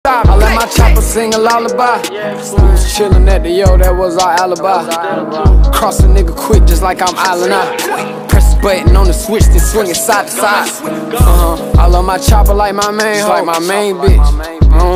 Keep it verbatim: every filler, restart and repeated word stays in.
I let my chopper sing a lullaby. We was chillin' at the yo, that was our alibi. Cross a nigga quick just like I'm Island Eye. Press the button on the switch, then swing it side to side. Uh-huh. I love my chopper like my main hoe, like my main bitch.